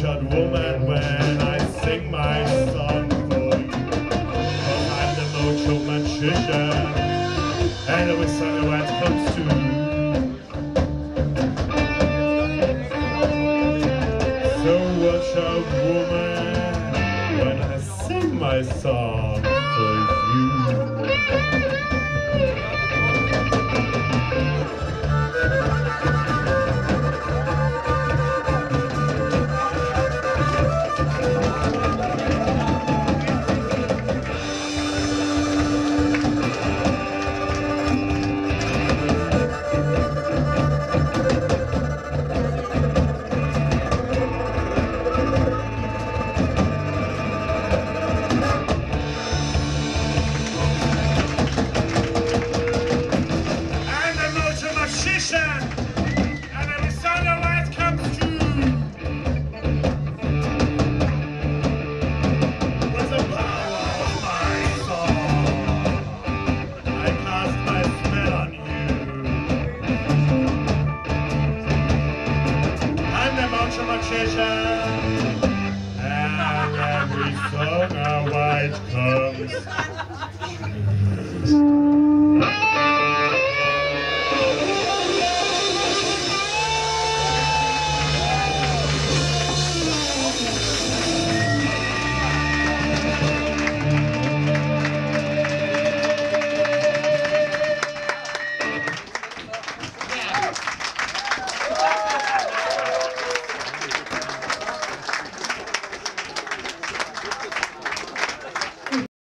cultured woman when I sing my song for you. 'Cause I'm the mojo magician, and every song when it comes to. So watch out, woman, when I sing my song for you. And every song a white comes.